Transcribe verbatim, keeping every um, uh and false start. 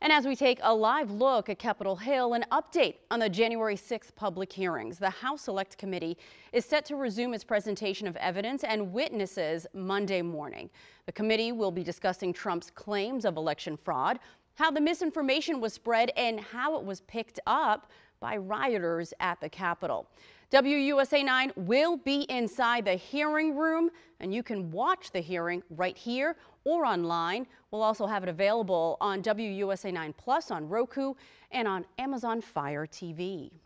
And as we take a live look at Capitol Hill, an update on the January sixth public hearings. The House Select Committee is set to resume its presentation of evidence and witnesses Monday morning. The committee will be discussing Trump's claims of election fraud, how the misinformation was spread, and how it was picked up by rioters at the Capitol. W U S A nine will be inside the hearing room, and you can watch the hearing right here or online. We'll also have it available on W U S A nine Plus, on Roku, and on Amazon Fire T V.